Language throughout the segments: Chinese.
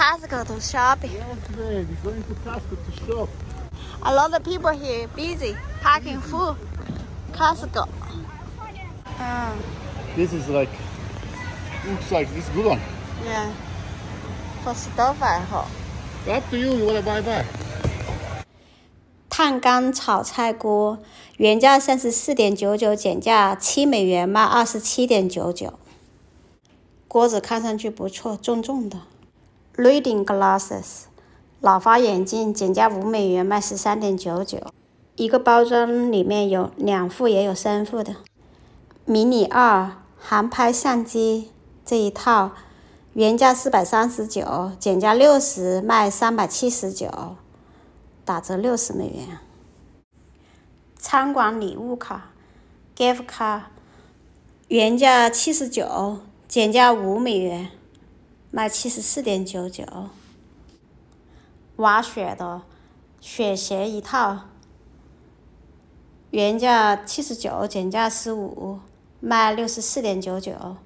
Costco to shopping. Yes, babe, we're going to Costco to shop. A lot of people here busy packing food. Costco. This is like, looks like this good one. Yeah. For stir fry 好。 Up to you, you wanna buy? 碳缸炒菜锅原价34.99，减价7美元，卖27.99。锅子看上去不错，重重的。Reading glasses 老花眼镜减价5美元，卖13.99。一个包装里面有2副，也有3副的。迷你2航拍相机这一套原价439，减价60，卖379，打折60美元。餐馆礼物卡 gift card 原价79，减价5美元，卖74.99。滑雪的雪鞋一套原价79，减价15，卖64.99。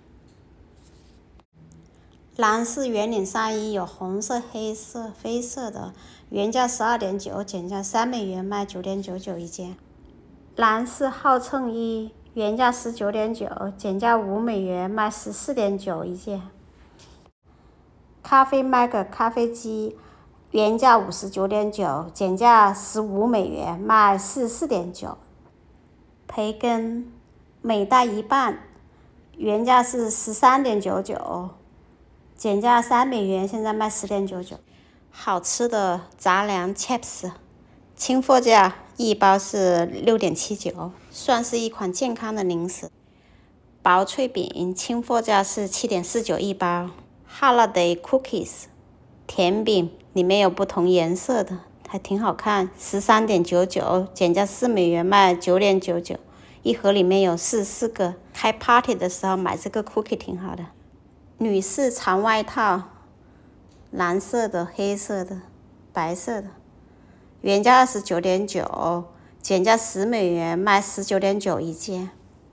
男士圆领上衣有红色、黑色、灰色的，原价12.9，减价3美元，卖9.99一件。男士号衬衣原价19.9，减价5美元，卖14.9一件。咖啡麦克咖啡机原价59.9，减价15美元，卖44.9。培根每袋1磅，原价是13.99。减价3美元，现在卖10.99。好吃的杂粮 chips， 清货价一包是6.79，算是一款健康的零食。薄脆饼清货价是7.49一包。Holiday cookies 甜饼里面有不同颜色的，还挺好看，13.99，减价4美元，卖9.99。一盒里面有4个，开 party 的时候买这个 cookie 挺好的。女士长外套，蓝色的、黑色的、白色的，原价29.9，减价10美元，卖19.9一件。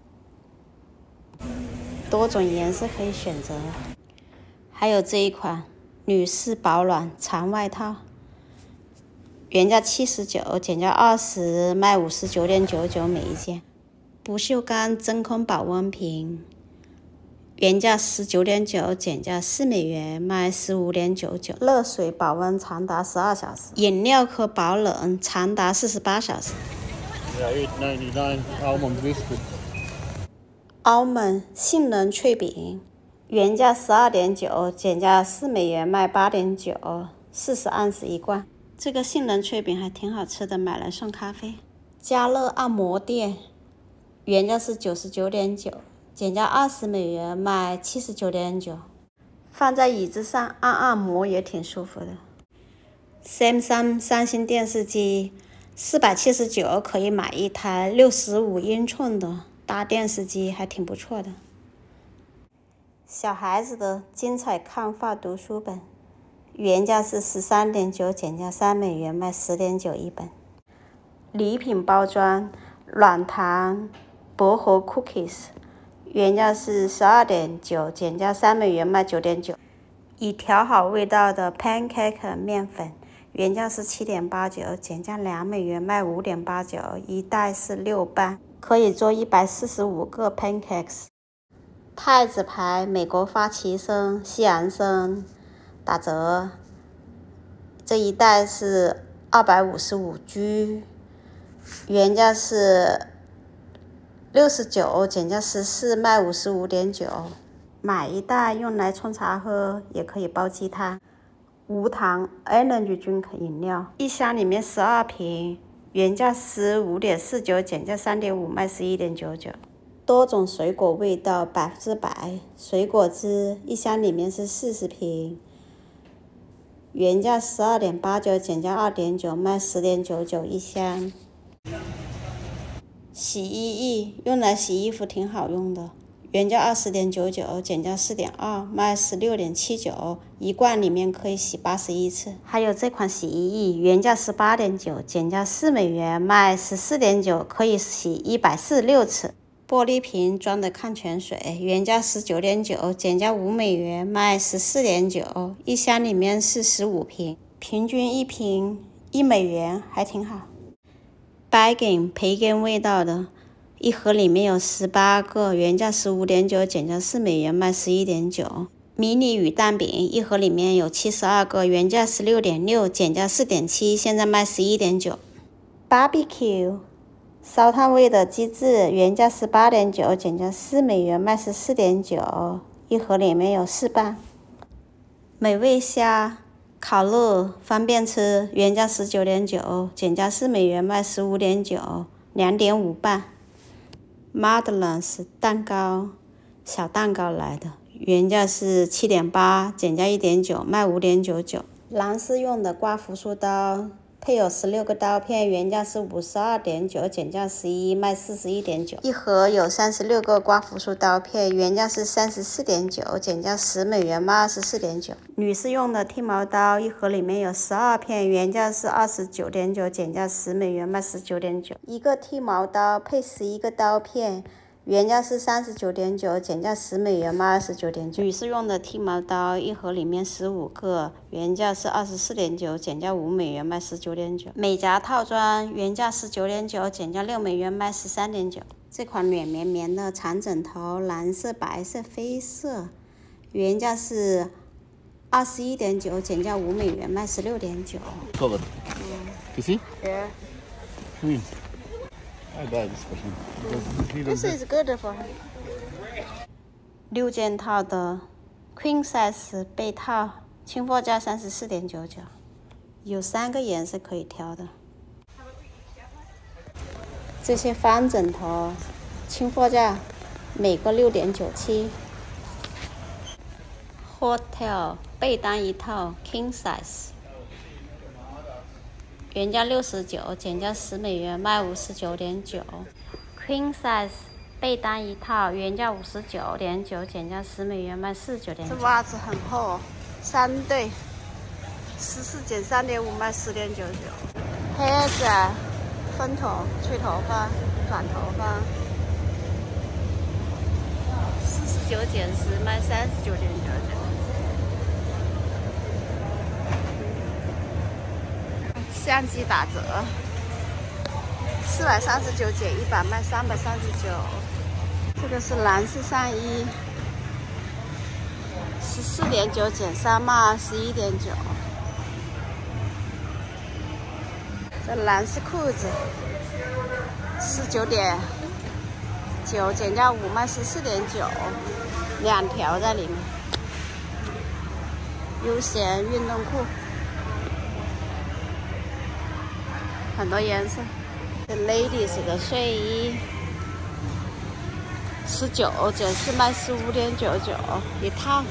多种颜色可以选择。还有这一款女士保暖长外套，原价79，减价20，卖59.99每一件。不锈钢真空保温瓶。原价19.9，减价4美元，卖15.99。热水保温长达12小时，饮料可保冷长达48小时。 Yeah, $8.99 almond biscuit. 澳门杏仁脆饼，原价12.9，减价4美元，卖8.9，40盎司一罐。这个杏仁脆饼还挺好吃的，买来送咖啡。家乐按摩垫，原价是99.9。减价20美元，卖79.9。放在椅子上按摩也挺舒服的。Samsung 三星电视机479可以买一台65英寸的大电视机，还挺不错的。小孩子的精彩看画读书本，原价是13.9，减价3美元，卖10.9一本。礼品包装软糖薄荷 cookies。原价是12.9，减价3美元，卖9.9。已调好味道的 pancake 面粉，原价是7.89，减价2美元，卖5.89，一袋是6磅，可以做145个 pancakes。太子牌美国花旗参、西洋参打折，这一袋是255G，原价是69，减价14，卖55.9。买一袋用来冲茶喝，也可以煲鸡汤。无糖 Energy Drink 饮料，一箱里面12瓶，原价15.49，减价3.5，卖11.99。多种水果味道100%水果汁，一箱里面是40瓶，原价12.89，减价2.9，卖10.99一箱。洗衣液用来洗衣服挺好用的，原价20.99，减价4.2，卖16.79，一罐里面可以洗81次。还有这款洗衣液原价18.9，减价4美元，卖14.9，可以洗146次。 玻璃瓶装的矿泉水，原价19.9，减价5美元，卖14.9，一箱里面是15瓶，平均一瓶1美元，还挺好。Bacon 培根味道的，一盒里面有18个，原价15.9，减价4美元，卖11.9。迷你鱼蛋饼，一盒里面有72个，原价16.6，减价4.7，现在卖11.9。Barbecue 烧炭味的鸡翅，原价18.9，减价4美元，卖14.9，一盒里面有4瓣。美味虾烤肉方便吃，原价19.9，减价4美元，卖15.9， 2.5瓣。Madeleines 蛋糕，小蛋糕来的，原价是7.8，减价1.9，卖5.99。男士用的刮胡须刀，配有16个刀片，原价是52.9，减价11，卖41.9。一盒有36个刮胡须刀片，原价是34.9，减价10美元，卖24.9。女士用的剃毛刀，一盒里面有12片，原价是29.9，减价10美元，卖19.9。一个剃毛刀配11个刀片，原价是39.9，减价10美元，卖29.9。女士用的剃毛刀，一盒里面15个，原价是24.9，减价5美元，卖19.9。美甲套装，原价19.9，减价6美元，卖13.9。这款软绵绵的长枕头，蓝色、白色、灰色，原价是21.9，减价5美元，卖16.9。 Cover. You see? Yeah. I buy this for him. This is good for her. 6件套的 Queen Size 被套，清货价34.99，有3个颜色可以挑的。这些方枕头，清货价每个6.97。Hotel 被单一套 King Size， 原价69，减价10美元，卖59.9。Queen Size 被单一套，原价59.9，减价10美元，卖49.9。这袜子很厚，3对，14减3.5，卖10.99。Hair gel 分头、吹头发、短头发，49减10，卖39.99。相机打折，439减100，卖339。这个是男士上衣，14.9减3，卖21.9。这男士裤子19.9减价5，卖14.9，2条在里面。休闲运动裤。很多颜色，这 ladies 的睡衣19减4，卖15.99一套，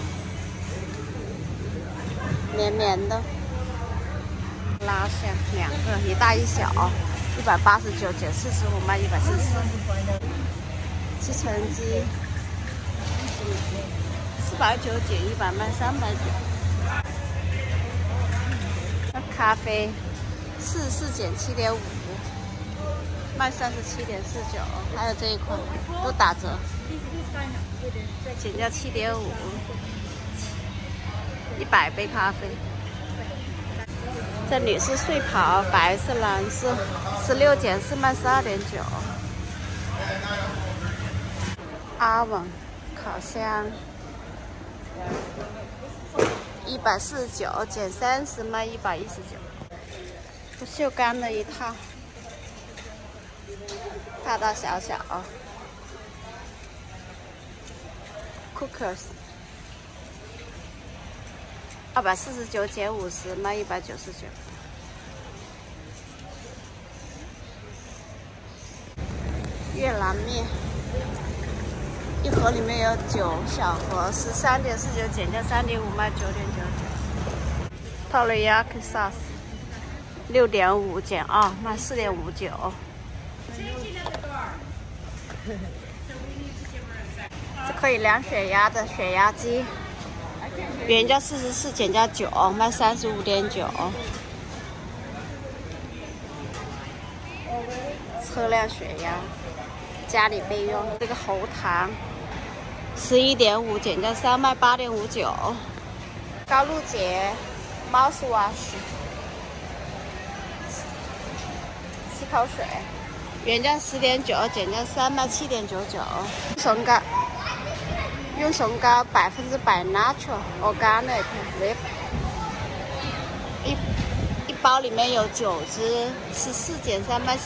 绵绵的，拉线2个，一大一小，189减45，卖144。吸尘机490减100，卖390。那咖啡44减7.5，卖37.49，还有这一款都打折，减价7.5，100杯咖啡。这女士睡袍，白色、蓝色，16减4，卖12.9。阿文烤箱149减30，卖119。不锈钢的一套，大大小小。Cookers 249减50，卖199。越南面，一盒里面有9小盒，13.49减价3.5，卖9.99。Teriyaki sauce 6.5减2，卖4.59。这可以量血压的血压机，原价44，减价9，卖35.9。测量血压。 家里备用。这个喉糖11.5减价3卖8.59。高露洁 mouthwash 洗口水，原价10.9减价3卖7.99。用唇膏100% natural organic lip， 一包里面有9支，14减3卖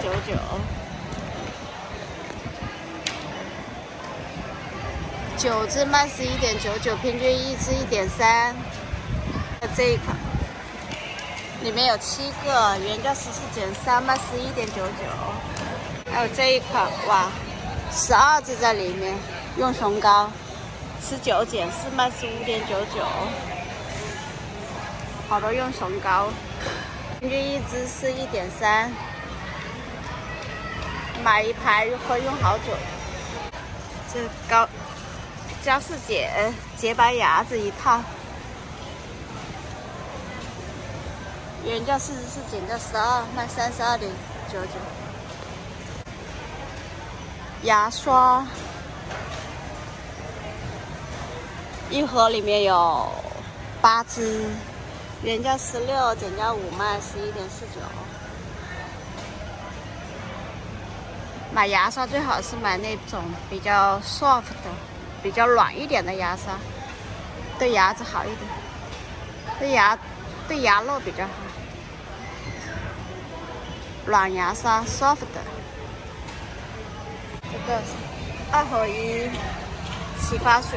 11.99。9支卖11.99，平均1支1.3。这一款里面有7个，原价14减3卖11.99。还有这一款，哇，12支在里面，用唇膏19减4卖15.99。好多用唇膏，平均1支是1.3，买一排会用好久。这嘉士姐洁白牙子一套，原价44减价12卖32.99。牙刷一盒里面有8支，原价16减价5卖11.49。买牙刷最好是买那种比较 soft 的、比较软一点的牙刷，对牙齿好一点，对牙肉比较好。软牙刷 soft 的。这个2合1洗发水。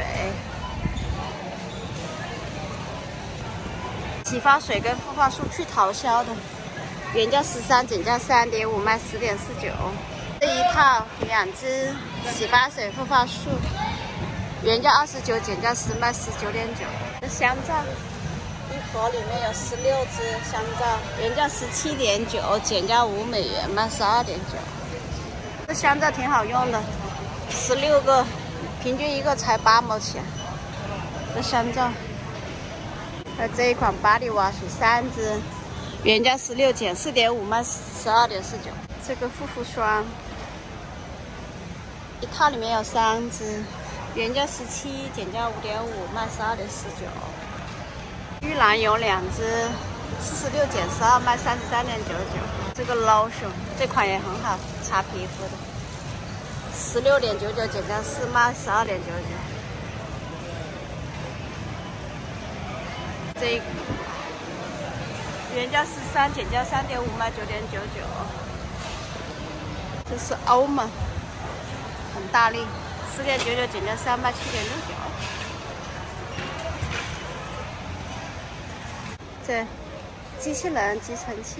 洗发水跟护发素去头消的，原价13减价3.5卖10.49。这一套2支洗发水护发素，原价29减价10卖19.9。这香皂一盒里面有16支香皂，原价17.9减价5美元卖12.9。这香皂挺好用的，16个，平均一个才8毛钱。这香皂。还有这一款body wash 3支，原价16减4.5卖12.49。这个护肤霜一套里面有3支，原价17减价5.5卖12.49。玉兰油2支，46减12卖33.99。这个 lotion 这款也很好，擦皮肤的，16.99减价4卖12.99。这原价13减价3.5卖9.99。这是欧盟，很大力，4.99减价3卖7.69。这机器人集成器，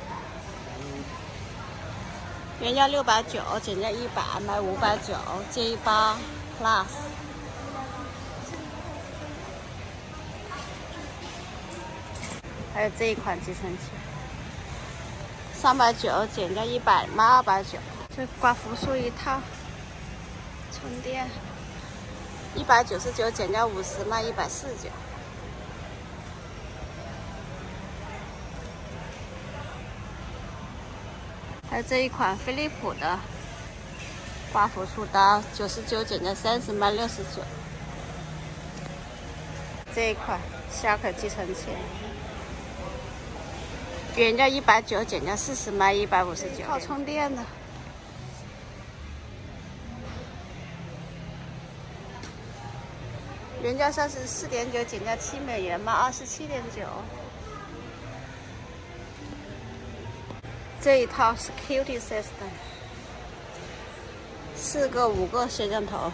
原价690减价100卖590，这一包 plus。还有这一款集成器，390减价100卖290。这刮胡须一套，充电199减价50卖149。还有这一款飞利浦的刮胡须刀，99减价30卖69。这一款小可集成器。原价190减价40卖159，靠充电的。原价34.9减价7美元卖27.9。这一套是 Security System， 4个5个摄像头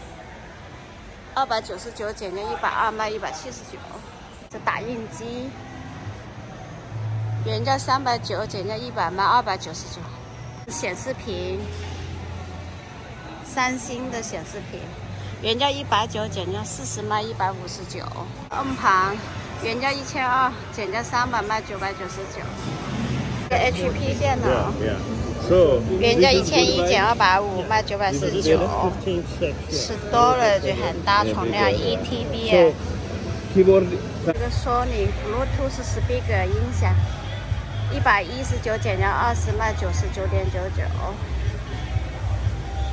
，299减价120卖179。这打印机。原价390减价100卖299。显示屏，三星的显示屏，原价190减价40卖159。硬盘原价1200减价300卖999。HP 电脑，原价1100减250卖949。Storage 很大容量1 TB。这个索尼 Bluetooth speaker 音响。119减价20卖99.99。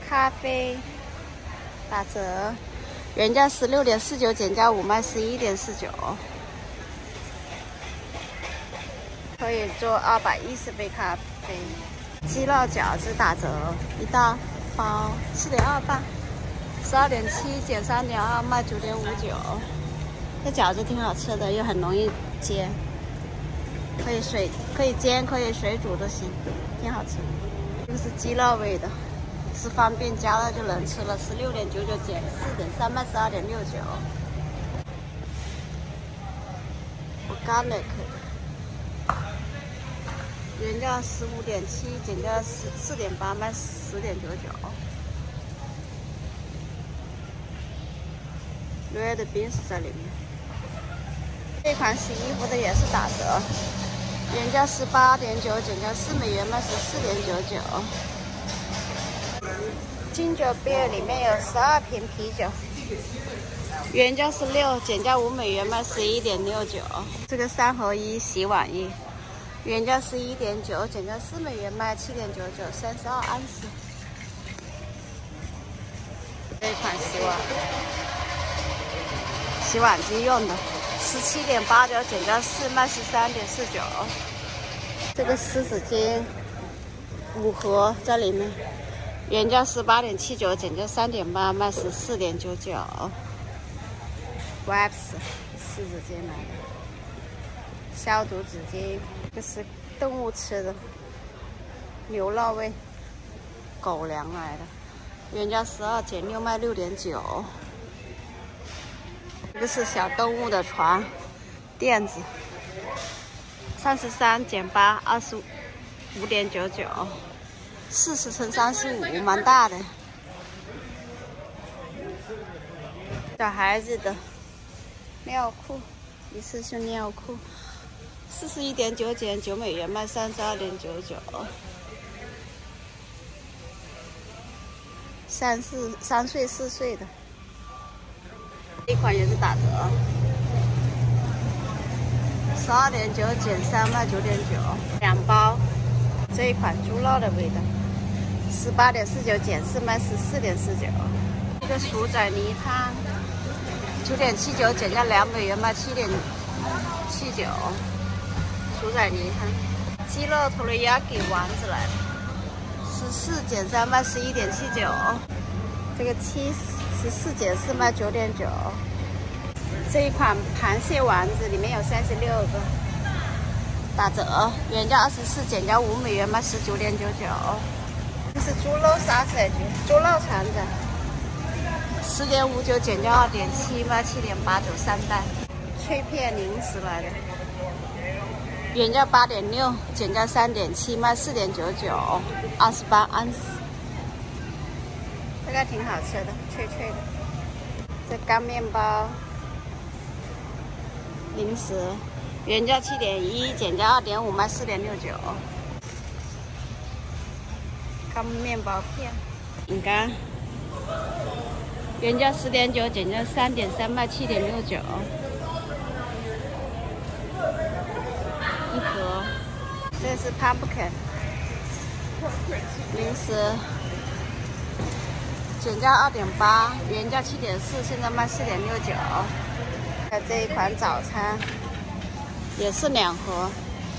咖啡打折，原价16.49，减价5卖11.49，可以做210杯咖啡。鸡肉饺子打折，一大包4.28， 12.7减3.2卖9.59。这饺子挺好吃的，又很容易煎，可以煎，可以水煮都行，挺好吃。这个是鸡肉味的，是方便加热就能吃了，16.99减4.3卖12.69。Organic。原价15.7，减价4.8卖10.99。Red beans 在里面。这款洗衣服的也是打折，原价18.9，减价4美元卖14.99。Ginger beer 里面有12瓶啤酒，原价16，减价5美元卖11.69。这个3合1洗碗液。原价11.9，减价4美元卖7.99，32盎司。这一款洗碗机用的，17.89，减价4卖13.49。这个湿纸巾5盒在里面，原价18.79，减价3.8卖14.99。Wipes 湿纸巾来的。消毒纸巾，这是动物吃的，牛肉味，狗粮来的，原价12，减6卖6.9。这个是小动物的床垫子，33减8 25.99， 40乘35，蛮大的。小孩子的尿裤，一次性尿裤。41.9减9美元卖32.99。3岁4岁的，这款也是打折，12.9减3卖9.9，两包。这一款猪肉的味道，18.49减4卖14.49。这个薯仔泥汤，9.79减价2美元卖7.79。薯仔泥汤，鸡肉teriyaki丸子来的，14减3卖11.79。这个14减4卖9.9。这一款螃蟹丸子里面有36个，打折，原价24，减价5美元卖19.99。这是猪肉沙塞局，猪肉肠子，10.59减价2.7卖7.893袋。脆片零食来的。原价8.6，减价3.7，卖4.99，28盎司。这个挺好吃的，脆脆的。这干面包零食，原价7.1，减价2.5，卖4.69。干面包片，饼干，原价10.9，减价3.3，卖7.69。一盒，这是 pumpkin 零食，减价2.8，原价7.4，现在卖4.69。这一款早餐也是2盒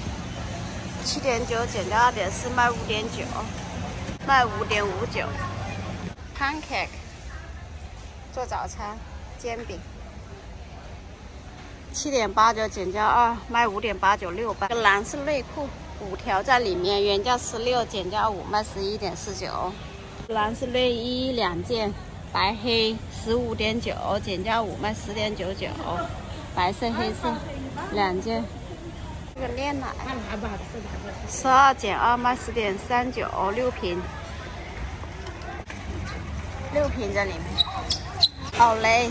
，7.9，减价2.4，卖5.9，卖5.59。pancake 做早餐，煎饼。7.89减价2，卖5.89，6包。这个蓝色内裤5条在里面，原价16，减价5，卖11.49。蓝色内衣2件，白黑15.9，减价5，卖10.99。白色黑色2件。这个炼奶12减2，卖10.39，6瓶，6瓶在里面。好嘞。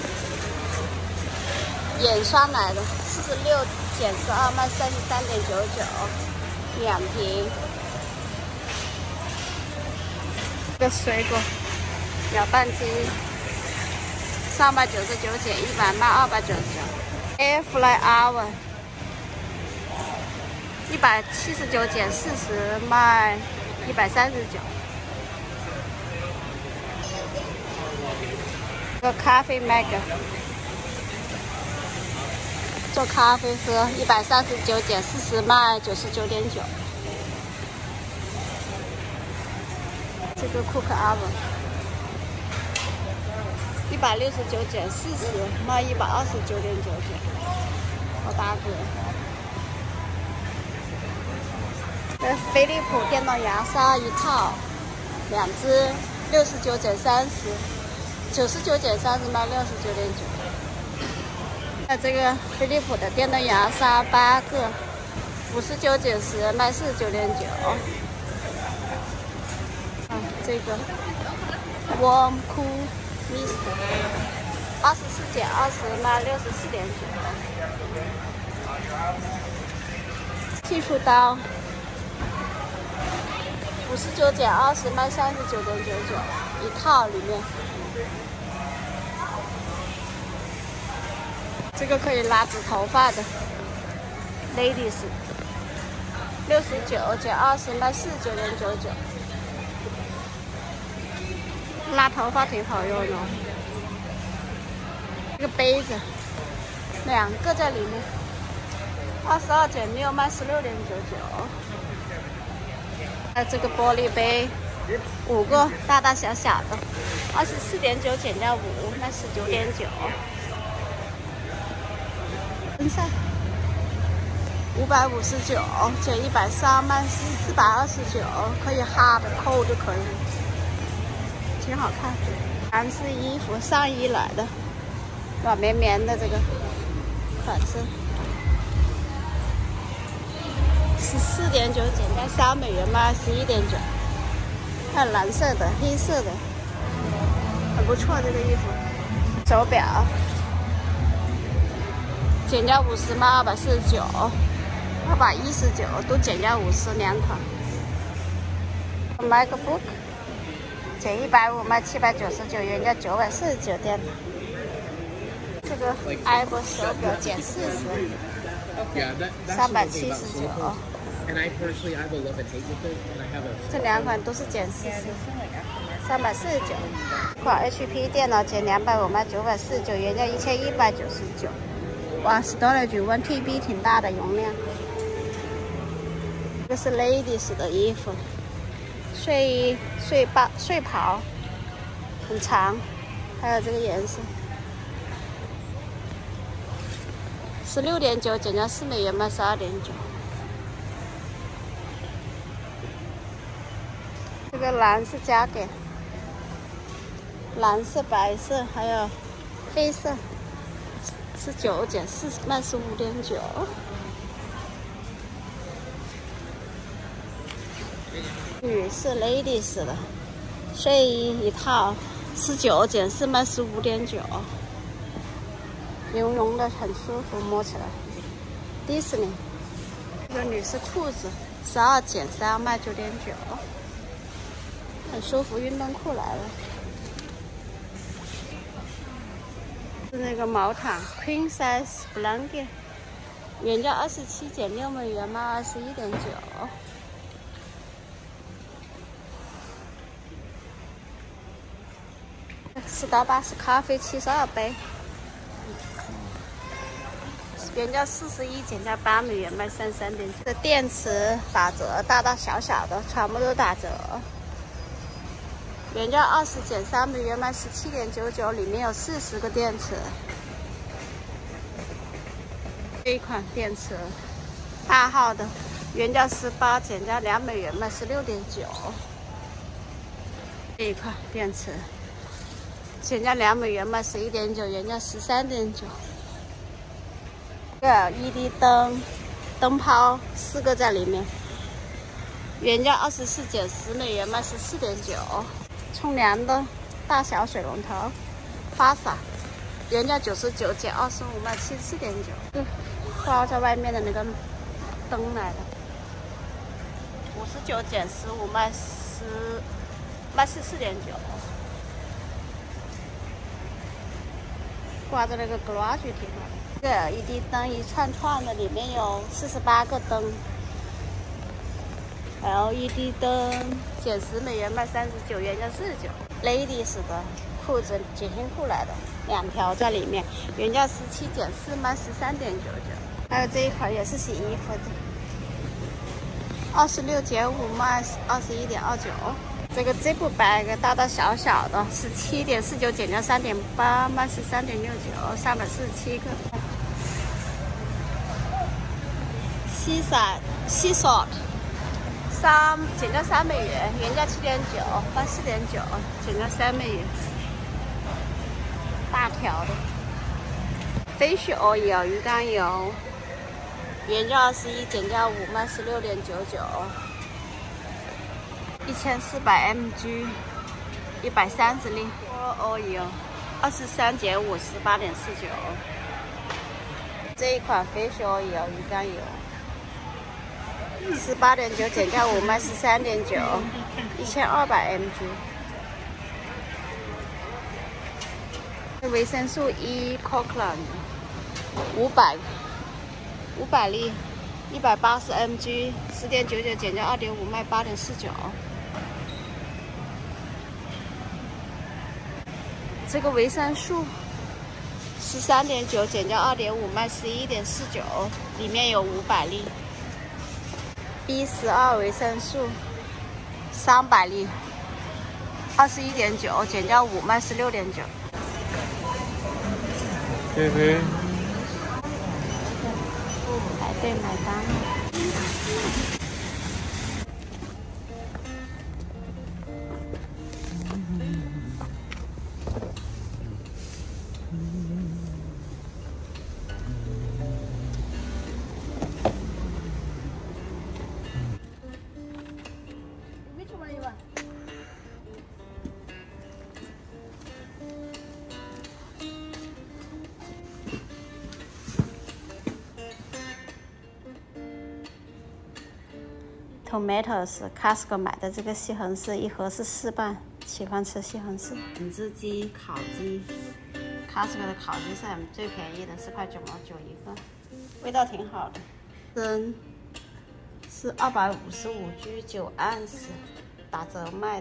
眼霜来的46减12，卖33.99，2瓶。这个水果搅拌机399减100，卖299。Air Fry Oven 179减40，卖139。 个咖啡 Mag， 做咖啡喝，139减40卖99.9。这个 Cook Oven 169减40卖129.99，好大个。这飞利浦电动牙刷一套，2只69减30，99减30卖69.9。这个飞利浦的电动牙刷8个，59减10卖49.9。这个 Warm Cool Mist 24减20卖64.9。技术刀59减20卖39.99，一套里面。这个可以拉直头发的 Ladies 69减20卖49.99。拉头发挺好用的。这个杯子2个在里面，22减6卖16.99。这个玻璃杯5个大大小小的，24.9减掉5卖19.9。分散559减130卖429，可以哈的扣就可以，挺好看。韩式衣服上衣来的，软绵绵的这个款式，14.9减掉3美元卖11.9。还有蓝色的、黑色的，很不错这个衣服。手表减掉50卖249，219都减掉50，2款。MacBook 减150卖799，原价949电。这个 iPhone 手表减40，379。这2款都是减40，349。款 HP 电脑减250卖949，原价1199。哇 ，storage 1TB 挺大的容量。这是 ladies 的衣服，睡衣、睡袍，很长，还有这个颜色，16.9减掉4美元卖12.9。这个蓝是加给蓝色、白色还有黑色。19减4卖15.9。女士 ladies 的睡衣一套，19减4卖15.9，绒绒的很舒服，摸起来。迪士尼这个女士裤子12减3卖9.9，很舒服，运动裤来了。是那个毛毯 Queen Size Blanket， 原价27减6美元卖21.9。Starbucks 咖啡72杯，原价41减价8美元卖33.9。这电池打折，大大小小的全部都打折。原价20减3美元卖17.99，里面有40个电池。这一款电池8号的，原价18减价2美元卖16.9。这一款电池减价2美元卖11.9，原价13.9。这个 LED 灯泡4个在里面，原价24减10美元卖14.9。冲凉的大小水龙头，花洒，原价99减25卖74.9。挂在外面的那个灯来的，59减15卖14.9。挂在那个 garage 挺好的。这个 LED 灯一串串的，里面有48个灯。LED 灯减10美元卖39，原价49。Ladies 的裤子，紧身裤来的，2条在里面，原价17减4卖13.99。还有这一款也是洗衣服的，26减5卖21.29。这个 Zip bag 大大小小的，17.49减价3.8卖13.69，347个。Sea salt 减价3美元，原价7.9卖4.9，减价3美元。大条的 Fish oil 鱼肝油，原价21，减价5卖16.99。1400 mg 130粒 oil 23减5 18.49。这一款 Fish oil 鱼肝油18.9，减价5卖13.9，1200 mg。维生素 E Cochran 500粒180 mg 10.99，减价2.5卖8.49。这个维生素13.9，减价2.5卖11.49，里面有500粒。B12 维生素300粒21.9，减价5卖16.9。排队买单。Tomatoes Costco 买的这个西红柿一盒是4磅，喜欢吃西红柿。整只鸡、烤鸡 ，Costco 的烤鸡是最便宜的，4块9毛9一个，味道挺好的。参是255G 9盎司，打折卖的。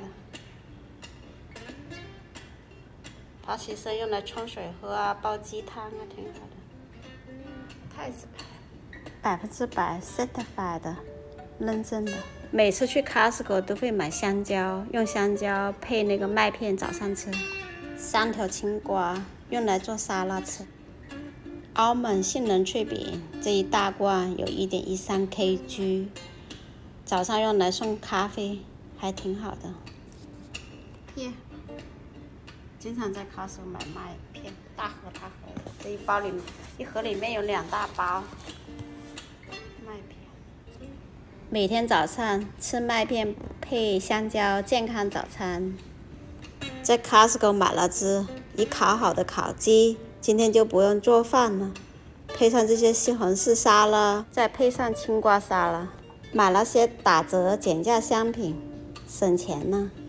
它其实用来冲水喝啊，煲鸡汤啊，挺好的。太子牌，100% certified 的。认真的，每次去 Costco 都会买香蕉，用香蕉配那个麦片早上吃。3条青瓜用来做沙拉吃。Almond 杏仁脆饼这一大罐有1.13 kg， 早上用来送咖啡，还挺好的。片，经常在 Costco 买麦片，大盒的，这一盒里面有2大包麦片。每天早上吃麦片配香蕉，健康早餐。在 Costco 买了只已烤好的烤鸡，今天就不用做饭了。配上这些西红柿沙拉，再配上青瓜沙拉，买了些打折减价商品，省钱呢。